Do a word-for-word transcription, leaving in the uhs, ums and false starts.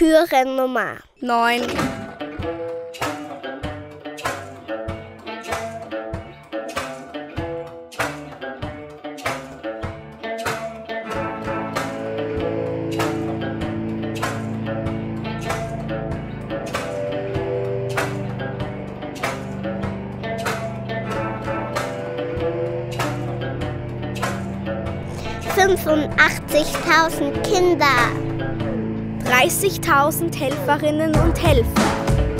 Türennummer neun. fünfundachtzigtausend Kinder, dreißigtausend Helferinnen und Helfer,